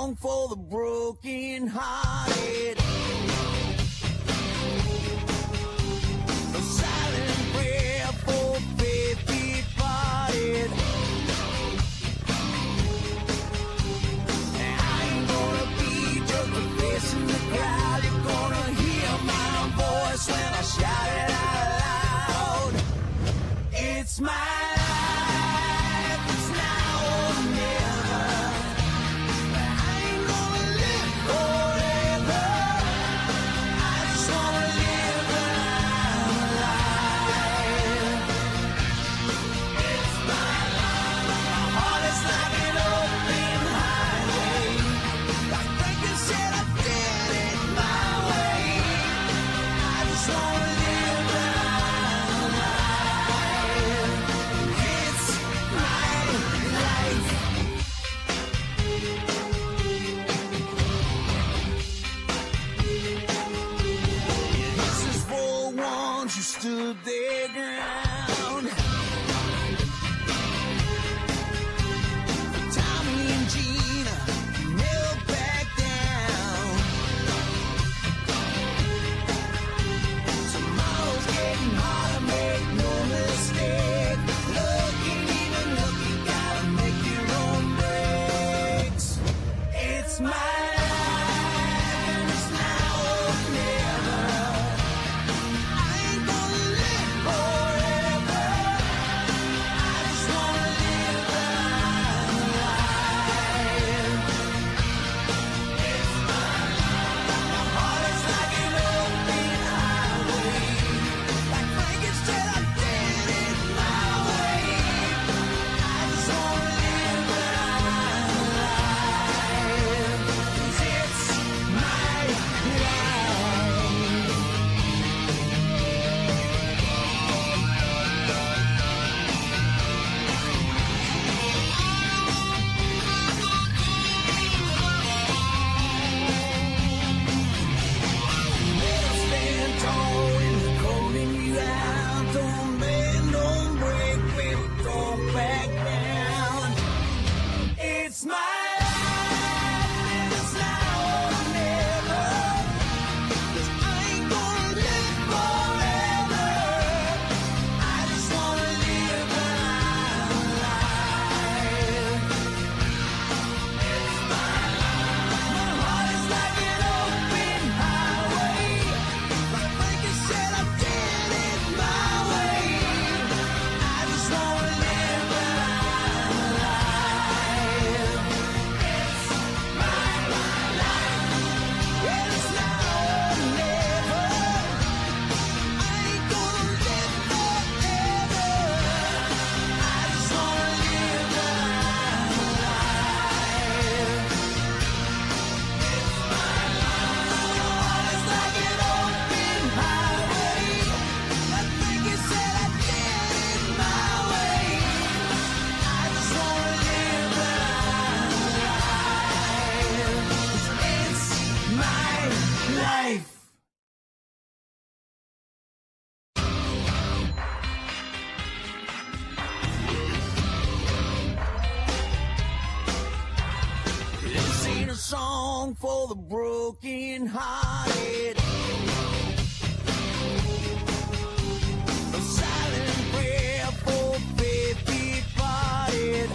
song for the broken hearted. A silent prayer for faith departed. I ain't gonna be just a face in the crowd. You're gonna hear my voice when I shout it out loud. It's my life, it's now or never. I ain't gonna live forever. I just wanna live when I'm alive. It's my life. My heart is like an open highway. Like Franklin said, I did it my way. I just wanna live when I'm alive. It's my life. This is for ones who stood their ground. Tommy and Gina never back down. Tomorrow's getting harder, make no mistake. Looking even look, you gotta make your own breaks. It's my life, and it's now or never. I ain't gonna live forever. I just wanna live when I'm alive. It's my life. My heart is like an open highway. Like Franklin said, I did it my way. I just wanna live when I'm alive. 'Cause it's my life. Never stand tall when they're calling you out. Don't bend, don't break, baby, don't back down. It's my life, and it's now or never. 'Cause I ain't gonna live forever. I just wanna live when I'm alive. It's my life. My heart is like an open highway. Like Franklin said, I did it my way. I just wanna live when I'm alive. It's my life. Yeah, it's now or never. I ain't gonna live forever. I just wanna live when I'm alive. It's my life. Your heart is like an open highway. Like Franklin said, I did it my way. I just wanna live when I'm alive. 'Cause it's my life. This ain't a song for the broken hearted. A silent prayer for faith departed.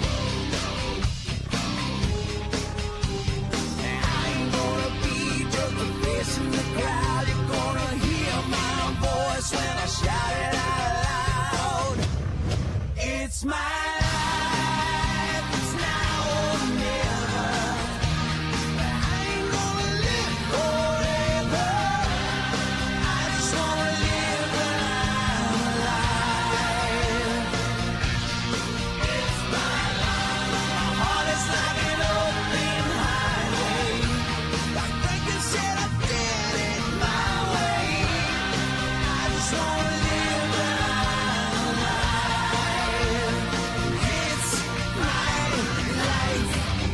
I ain't gonna be just a face in the crowd. You're gonna hear my voice when I shout it out loud. It's my life, it's now or never. I ain't gonna live forever. I just wanna live when I'm alive. It's my life. My heart is like an open highway. Like Franklin said, I did it my way. I just wanna live when I'm alive. It's my life.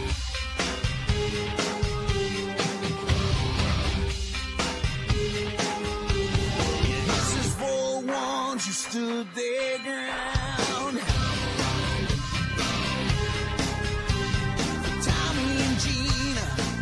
This is for ones who stood their ground. Tommy and Gina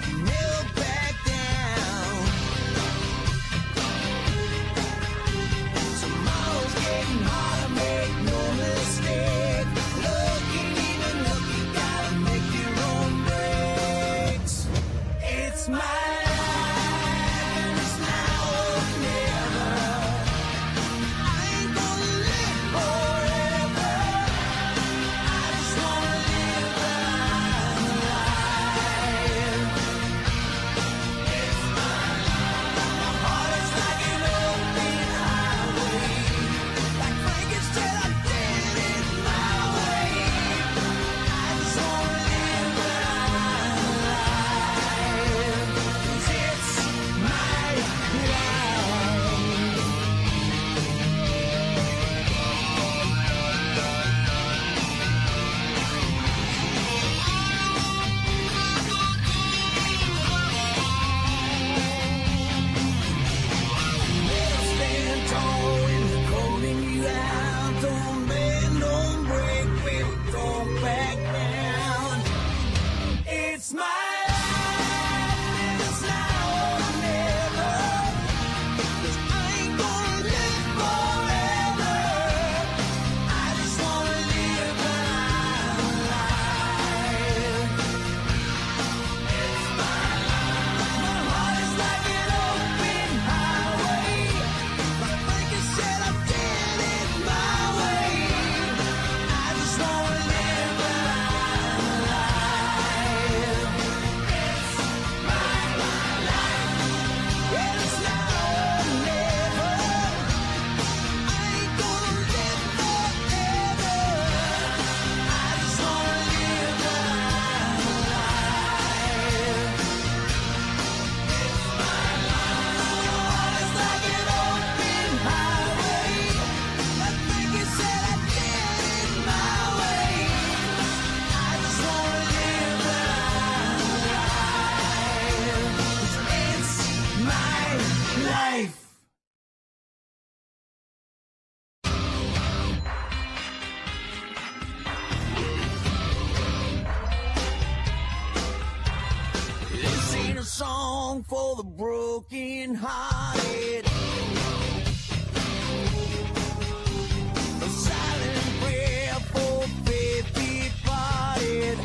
song for the broken hearted. A silent prayer for faith departed.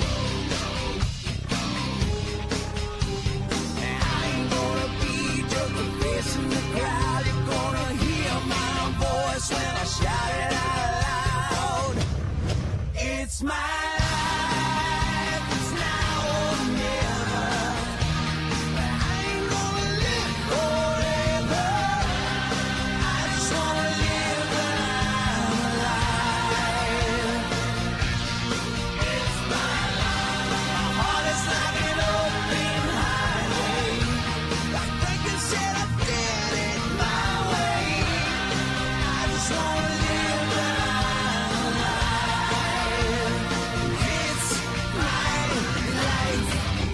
I ain't gonna be just a face in the crowd. You're gonna hear my voice when I shout it out loud. It's my life, it's now or never. I ain't gonna live forever. I just wanna live when I'm alive. It's my life, my heart is like an open highway. Like Franklin said, I did it my way. I just wanna live when I'm alive. It's my life.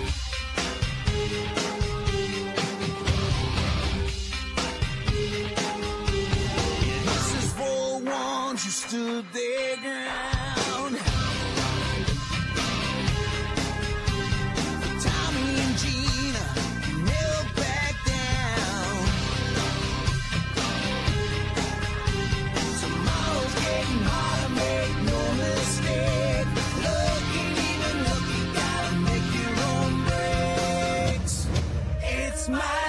This is for the ones who stood their ground. Tommy and Gina never back down. Tomorrow's getting harder, make no mistake. Looking even look, you gotta make your own breaks. It's my